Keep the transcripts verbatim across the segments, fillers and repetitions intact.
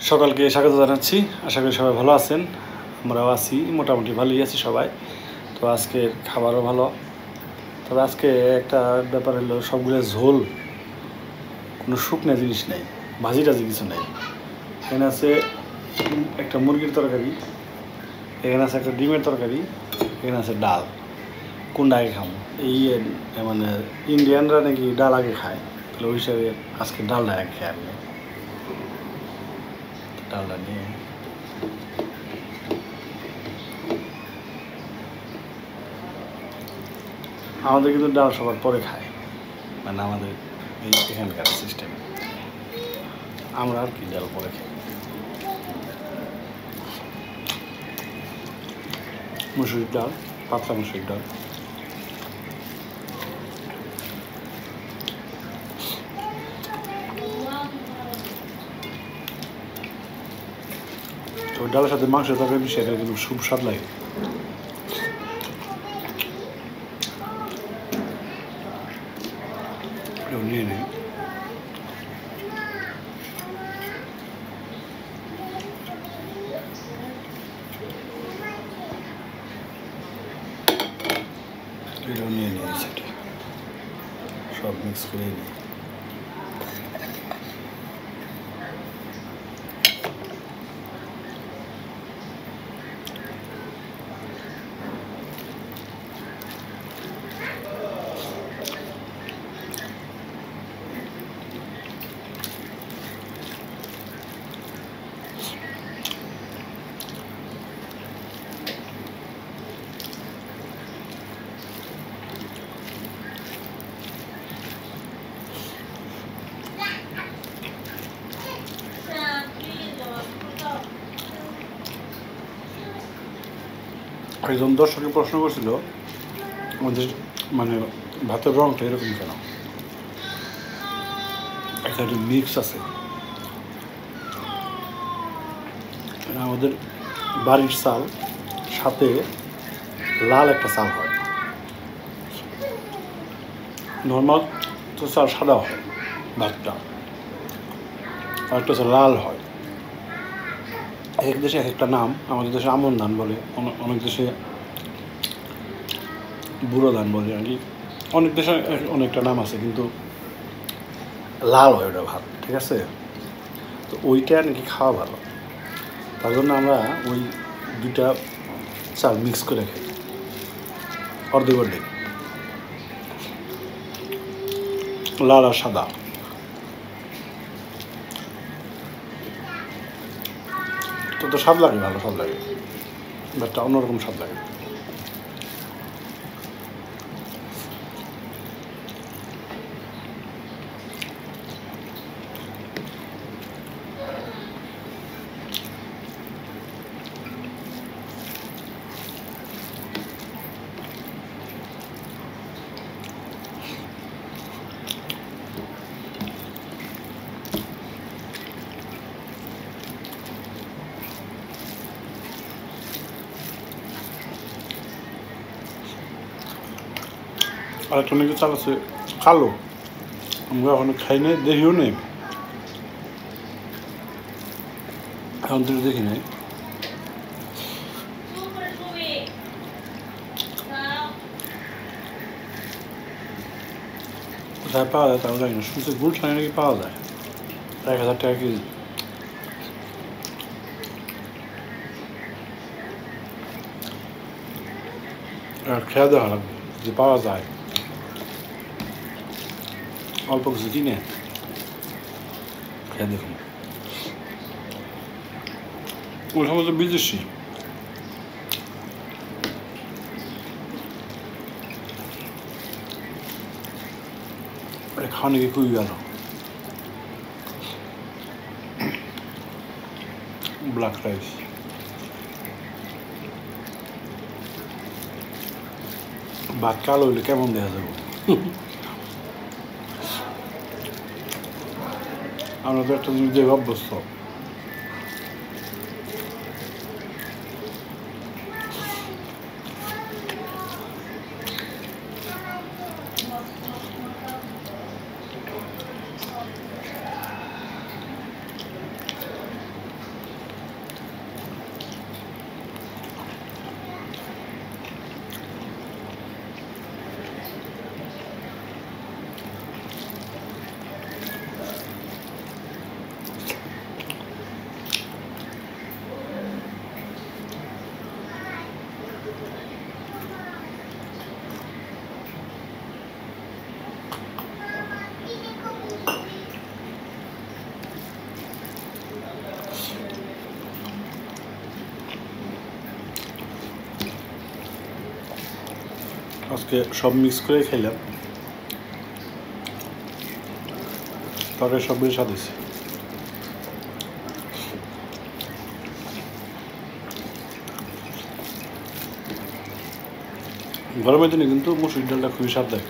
সকালকে স্বাগত জানাচ্ছি। আশা করি সবাই ভালো আছেন। আমরাও আছি, মোটামুটি ভালোই আছি সবাই। তো আজকের খাবারও ভালো। তবে আজকে একটা ব্যাপার হলো, সবগুলো ঝোল, কোনো শুকনো জিনিস নেই, ভাজি টাজি কিছু নেই। এখানে আছে একটা মুরগির তরকারি, এখানে আছে একটা ডিমের তরকারি, এখানে আছে ডাল। কোনটা আগে খাবো? এই মানে ইন্ডিয়ানরা নাকি ডাল আগে খায়, তাহলে ওই হিসাবে আজকে ডালটা আগে খেয়ে আমি ডালটা নিয়ে আমাদের কিন্তু ডাল সবার পরে খায়, মানে আমাদের এই এখানকার সিস্টেম। আমরা আর কি ডাল পরে খাই। মুসুরির ডাল, পাতলা মুসুরির ডাল। তো ডালের সাথে মাংসের তরকারি মিশিয়ে এটা কিন্তু খুব স্বাদ লাগে। নিয়ে নেই এটাও নিয়ে নিই, সেটা সব মিক্স করে নিই। একজন দর্শকের প্রশ্ন করছিল, আমাদের মানে ভাতের রঙটা এরকম কেন? এখানে মিক্স আছে। আমাদের বাড়ির চাল সাথে লাল একটা চাল হয়, নর্মাল তো চাল সাদা হয় ভাতটা, আর একটা লাল হয়। এক দেশে এক একটা নাম। আমাদের দেশে আমন ধান বলে, অনেক দেশে বুড়ো ধান বলে আর কি। অনেক দেশে অনেকটা নাম আছে, কিন্তু লাল হয় ওটা ভাত, ঠিক আছে? তো ওইটা নাকি খাওয়া ভালো, তার জন্য আমরা ওই দুইটা চাল মিক্স করে খাই, অর্ধেক অর্ধেক, লাল আর সাদা। তো তো স্বাদ লাগে, ভালো স্বাদ লাগে, ভাতটা অন্যরকম স্বাদ লাগে। আর একটা অনেকে চাল আছে কালো, আমরা ওখানে খাই নাই, দেখিও নেই, এখন তো দেখি নাই। কোথায় পাওয়া যায় তাও জানি না, শুনছি গুলশানে নাকি পাওয়া যায়, এক হাজার টাকা কেজি। আর খেয়ে দেখা লাগবে যে পাওয়া যায়, অল্প কিছু কিনে খেয়ে দেখুন। ওই সময় তো বিদেশি, খাওয়া নাকি খুবই ভালো। ব্ল্যাক রাইস, ভাত কালো হইলে কেমন দেখা যাবো? আমরা তো একটা জিনিস দেখে অভ্যস্ত। আজকে সব মিক্স করে খেলাম, তরকারি সবগুলো স্বাদ হয়েছে। গরমের দিনে কিন্তু মসুর ডালটা খুবই স্বাদ দেয়।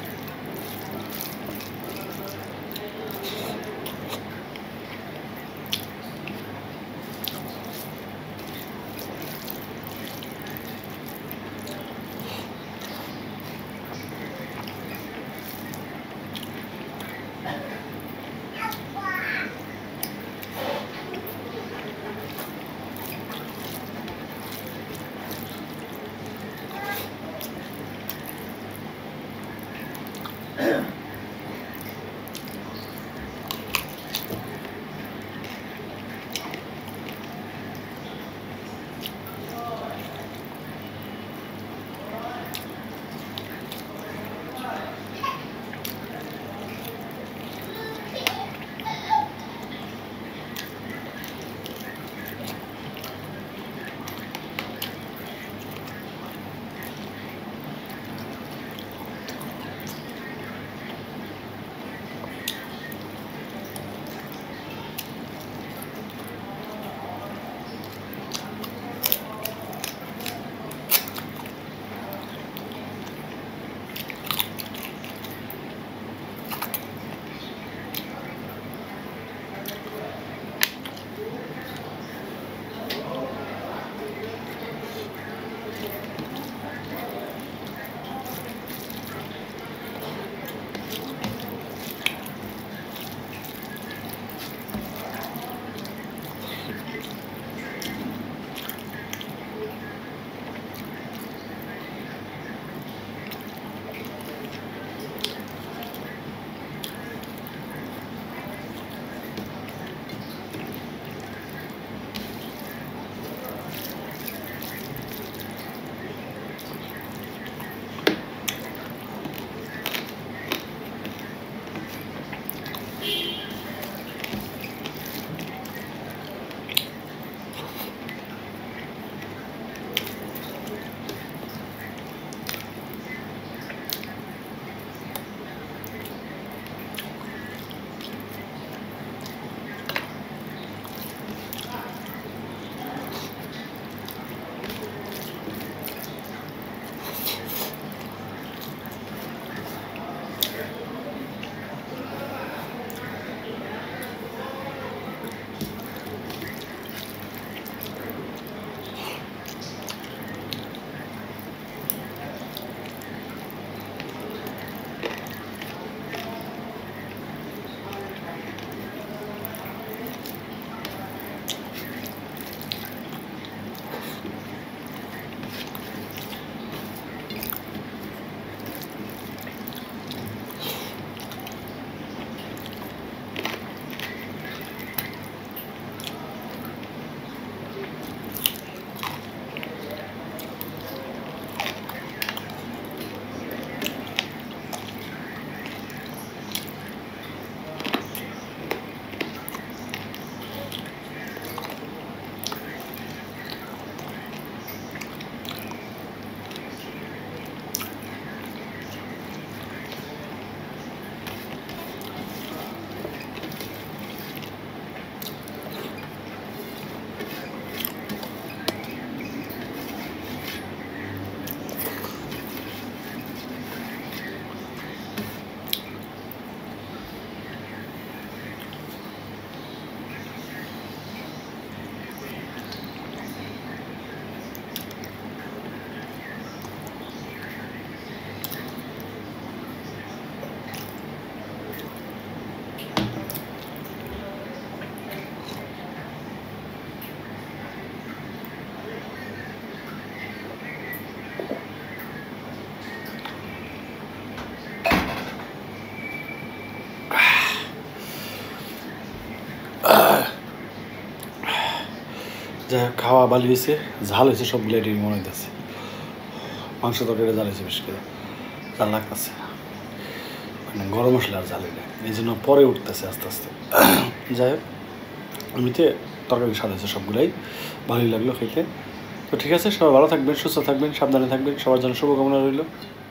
যা খাওয়া ভালো হয়েছে, ঝাল হয়েছে সবগুলো এটি মনে হইতেছে। মাংস তরকারি জাল হয়েছে বেশ করে, জাল লাগতেছে, মানে গরম মশলা আর জালে নেই, এই জন্য পরে উঠতেছে আস্তে আস্তে। যাই হোক, এমনিতে তরকারি স্বাদ হয়েছে সবগুলাই, ভালোই লাগলো খেতে। তো ঠিক আছে, সবাই ভালো থাকবেন, সুস্থ থাকবেন, সাবধানে থাকবেন, সবার জন্য শুভকামনা রইল।